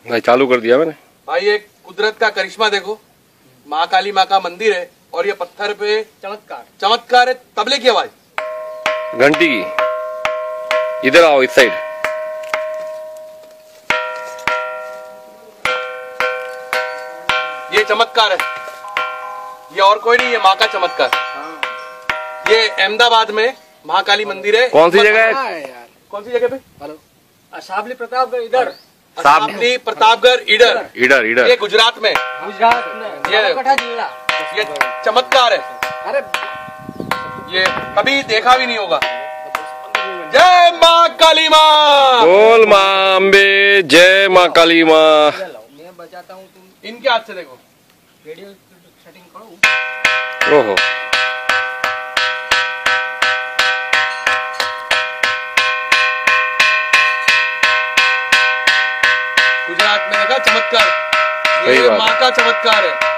भाई चालू कर दिया मैंने। भाई एक कुदरत का करिश्मा देखो, माँ काली माँ का मंदिर है और ये पत्थर पे चमत्कार है। तबले की आवाज, घंटी की। इधर आओ, इस साइड। ये चमत्कार है, ये और कोई नहीं, ये माँ का चमत्कार। ये अहमदाबाद में महाकाली मंदिर है। कौन सी जगह है? कौन सी जगह पे? हेलो, शाबली प्रतापगढ़ इधर, शाबली प्रतापगढ़ इधर इधर इधर। ये गुजरात में, गुजरात में, ये जिला। ये चमत्कार है, अरे ये कभी देखा भी नहीं होगा। जय माँ काली माँ, बोल माँ अम्बे, जय माँ काली माँ। मैं बजाता हूँ, तुम इनके हाथ से देखो। रेडियो सेटिंग करो। ओहो, गुजरात में देखा चमत्कार, सही ये बात। माँ का चमत्कार है।